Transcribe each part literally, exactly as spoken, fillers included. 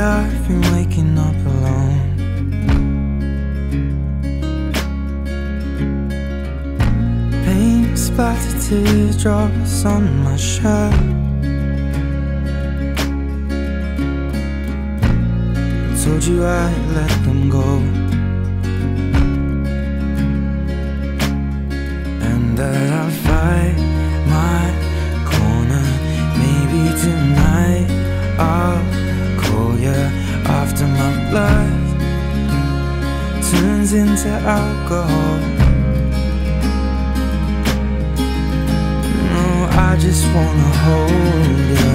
I've been waking up alone. Paint splattered teardrops on my shirt. Told you I'd let them go, and that I'll fight my corner. Maybe tonight I'll call you after my blood turns into alcohol. No, I just wanna hold you.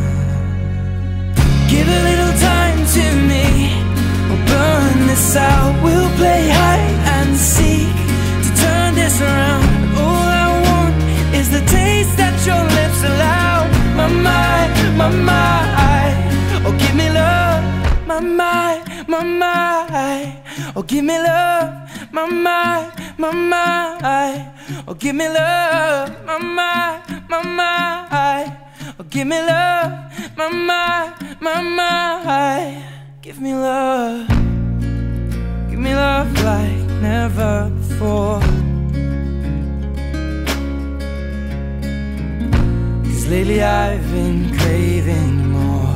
Give a little time to me, we'll burn this out. We'll play hide and seek to turn this around. All I want is the taste that your lips allow. My mind, my mind, oh give me love. My mind, my mind, oh give me love. My mind, my mind, oh give me love. My mind, my mind, oh give me love. My mind, my mind, give me love. Give me love like never before. Cause lately I've been craving more.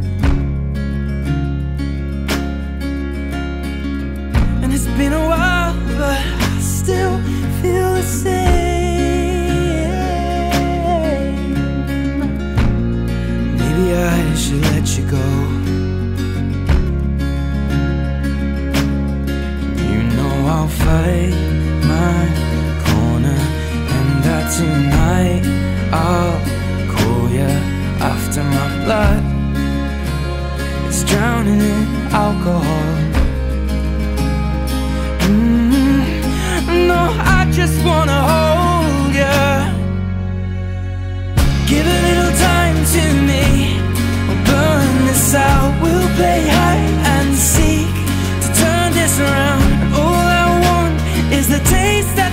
And it's been a while, but I still feel the same. Maybe I should let you go. You know I'll fight my corner, and that tonight I'll call you after my blood it's drowning in alcohol. mm, No, I just wanna hold you. Give a little time to me, we'll burn this out. We'll play hide and seek to turn this around. And all I want is the taste that